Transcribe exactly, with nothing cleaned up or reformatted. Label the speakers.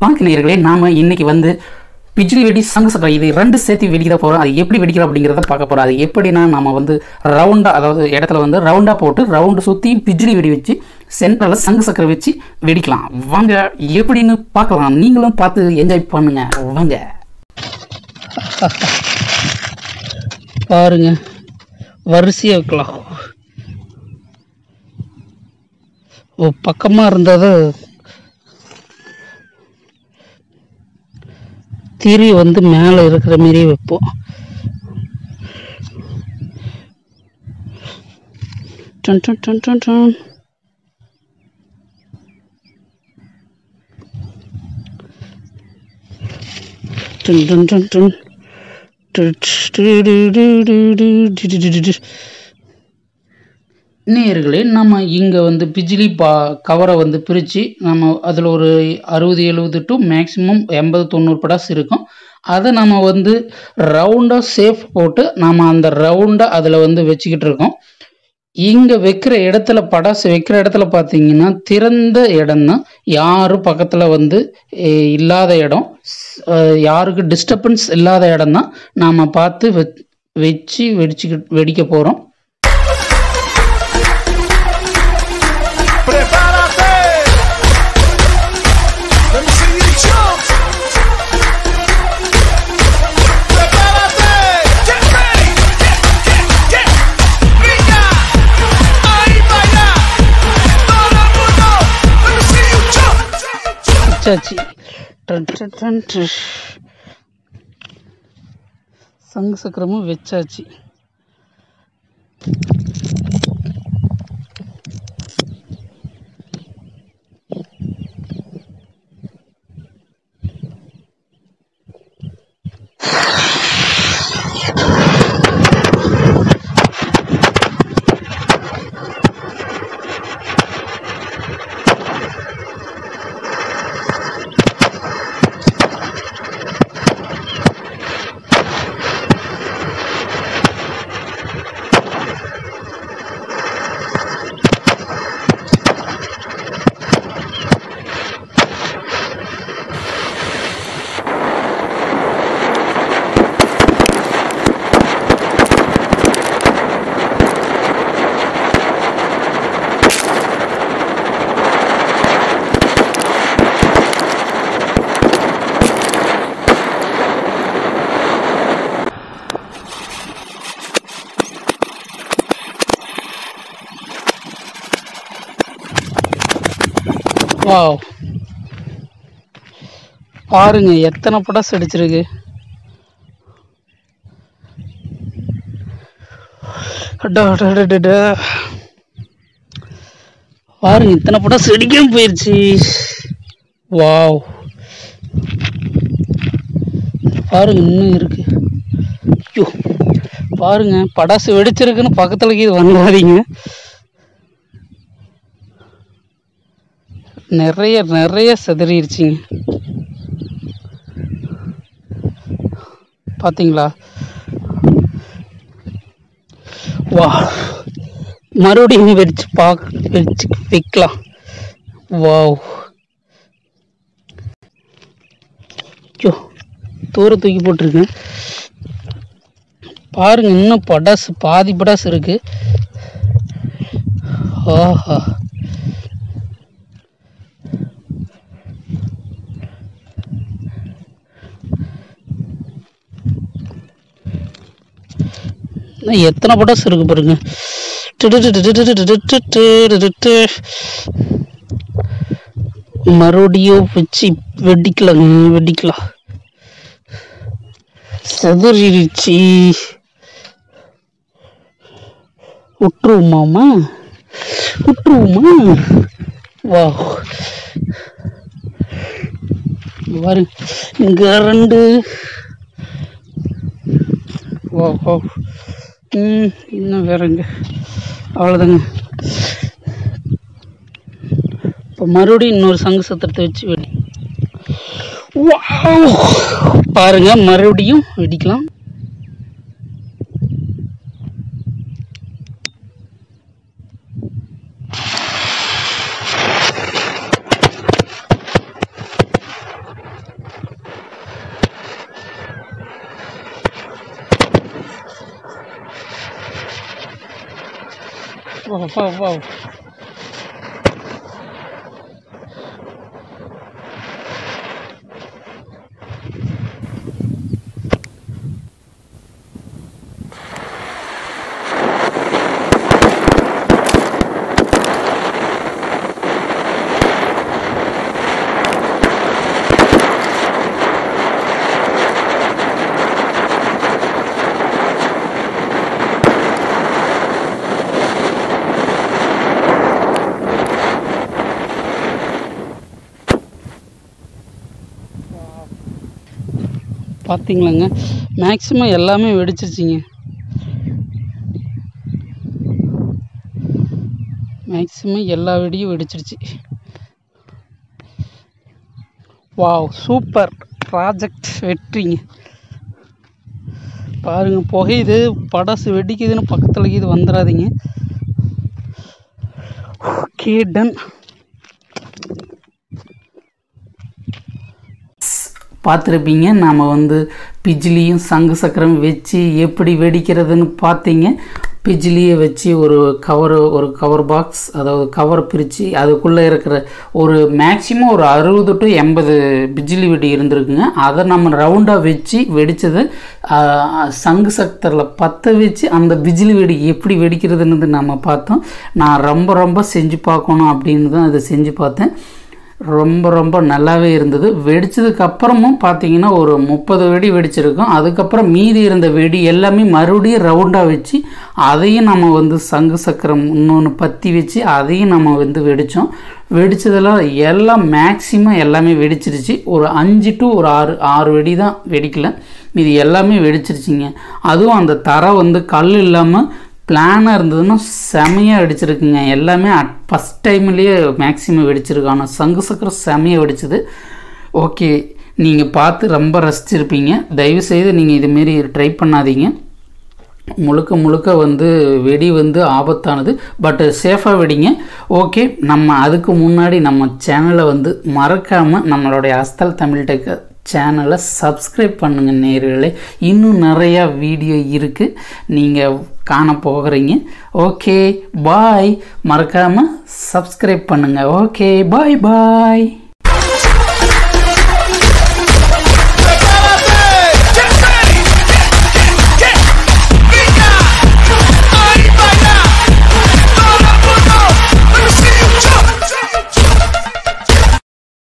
Speaker 1: பாக்கினீர்களே நாம இன்னைக்கு வந்து பிஜிலி வெடி சங்கு சக்கரம் இது ரெண்டு சேர்த்து வெடிக்க போகிறோம். அது எப்படி வெடிக்கிறோம் அப்படிங்கிறத பார்க்க போகிறோம். அது எப்படின்னா நம்ம வந்து ரவுண்டாக அதாவது இடத்துல வந்து ரவுண்டாக போட்டு ரவுண்டு சுற்றி பிஜிலி வெடி வச்சு சென்டரில் சங்கு சக்கரம் வச்சு வெடிக்கலாம். வாங்க எப்படின்னு பார்க்கலாம். நீங்களும் பார்த்து என்ஜாய் பண்ணுங்க. வாங்க பாருங்க, வரிசையாக வைக்கலாம். ஓ பக்கமாக இருந்தது திரி வந்து மேலே இருக்கிற மாரி வைப்போம். டன் டன் டன் டன் டன். டன் டன் டன் டன். நேயர்களே நம்ம இங்கே வந்து பிஜிலி பா கவரை வந்து பிரித்து நம்ம அதில் ஒரு அறுபது எழுபது டு மேக்ஸிமம் எண்பது தொண்ணூறு படாஸ் இருக்கும். அதை நம்ம வந்து ரவுண்டாக சேஃப் போட்டு நம்ம அந்த ரவுண்டை அதில் வந்து வச்சுக்கிட்டு இருக்கோம். இங்கே வைக்கிற இடத்துல படாசு வைக்கிற இடத்துல பார்த்தீங்கன்னா திறந்த இடம் தான், யாரும் பக்கத்தில் வந்து இல்லாத இடம், யாருக்கு டிஸ்டர்பன்ஸ் இல்லாத இடம் தான் நாம் பார்த்து வெ வச்சு வெடிச்சுக்க வெடிக்க போகிறோம். சங்கு சக்கரமும் வச்சாச்சு. வாவ், பாருங்க எத்தனை படாஸ் அடிச்சிருக்கு. பாருங்க இத்தனை படாஸ் அடிக்காம போயிருச்சு. வாவ், பாருங்க இன்னும் இருக்கு. ஐயோ பாருங்க படாசு வெடிச்சிருக்குன்னு பக்கத்துல இது வந்துடாதீங்க. நிறைய நிறைய செதறிடுச்சிங்க. பார்த்தீங்களா? வா, மறுபடியும் வெடிச்சு பார்க்க வெடிச்சு வைக்கலாம். வாவ், ஐயோ தூர தூக்கி போட்டிருக்கேன். பாருங்க இன்னும் படாசு பாதி படாசு இருக்கு. ஆஹா, எத்தனை படாஸ் இருக்கு பாருங்க. மறுபடியும் வச்சு வெடிக்கலாங்க, வெடிக்கலாம். செதறிடுச்சு. விட்டுருவோமாமா, விட்டுருவோமா? வா பாருங்க இங்க ரெண்டு. வா வா, ம் இன்னும் வேறங்க. அவ்வளோதாங்க. இப்போ மறுபடியும் இன்னொரு சங்கு சத்திரத்தை வச்சு வெடி. பாருங்க மறுபடியும் வெடிக்கலாம். அப்பா அப்பா பார்த்தீங்களாங்க, மேக்ஸிமம் எல்லாமே வெடிச்சிருச்சிங்க. மேக்ஸிமம் எல்லா வெடியும் வெடிச்சிருச்சு. வாவ், சூப்பர் ப்ராஜெக்ட், வெற்றிங்க. பாருங்க, புகையுது, படசு வெடிக்குதுன்னு பக்கத்தில் இது வந்துடாதீங்க. Okay, done. பார்த்துருப்பீங்க, நாம் வந்து பிஜிலியும் சங்கு சக்கரம் வச்சு எப்படி வெடிக்கிறதுன்னு பார்த்தீங்க. பிஜிலியை வச்சு ஒரு கவர் ஒரு கவர் பாக்ஸ், அதாவது கவர் பிரித்து அதுக்குள்ளே இருக்கிற ஒரு மேக்ஸிமம் ஒரு அறுபது டு எண்பது பிஜிலி வெடி இருந்திருக்குங்க. அதை நம்ம ரவுண்டாக வச்சு வெடித்தது. சங்கு சக்கரில் பற்ற வச்சு அந்த பிஜிலி வெடி எப்படி வெடிக்கிறதுன்னு நம்ம பார்த்தோம். நான் ரொம்ப ரொம்ப செஞ்சு பார்க்கணும் அப்படின்னு தான் அதை செஞ்சு பார்த்தேன். ரொம்ப ரொம்ப நல்லாவே இருந்தது. வெடித்ததுக்கப்புறமும் பார்த்தீங்கன்னா ஒரு முப்பது வெடி வெடிச்சிருக்கோம். அதுக்கப்புறம் மீதி இருந்த வெடி எல்லாமே மறுபடியும் ரவுண்டாக வச்சு அதையும் நம்ம வந்து சங்கு சக்கரம் இன்னொன்று பற்றி வச்சு அதையும் நம்ம வந்து வெடித்தோம். வெடித்ததெல்லாம் எல்லாம் மேக்ஸிமம் எல்லாமே வெடிச்சிருச்சு. ஒரு அஞ்சு டு ஒரு ஆறு ஆறு வெடி தான் வெடிக்கலை, மீதி எல்லாமே வெடிச்சிருச்சிங்க. அதுவும் அந்த தரை வந்து கல் இல்லாமல் பிளானாக இருந்ததுன்னா செமையாக வெடிச்சிருக்குங்க. எல்லாமே அட் ஃபஸ்ட் டைம்லேயே மேக்ஸிமம் வெடிச்சிருக்கு. ஆனால் சங்கு சக்கரம் செமையாக வெடிச்சது. ஓகே, நீங்கள் பார்த்து ரொம்ப ரசிச்சிருப்பீங்க. தயவுசெய்து நீங்கள் இதுமாரி ட்ரை பண்ணாதீங்க. முழுக்க முழுக்க வந்து வெடி வந்து ஆபத்தானது, பட் சேஃபாக வெடிங்க. ஓகே, நம்ம அதுக்கு முன்னாடி நம்ம சேனலை வந்து மறக்காமல் நம்மளுடைய அஸ்தல் தமிழ் டெக் சேனலை சப்ஸ்கிரைப் பண்ணுங்கள் நேயர்களே. இன்னும் நிறையா வீடியோ இருக்குது, நீங்கள் காண போகிறீங்க. Okay, bye. மறக்காமல் சப்ஸ்கிரைப் பண்ணுங்கள். ஓகே, பாய் பாய்.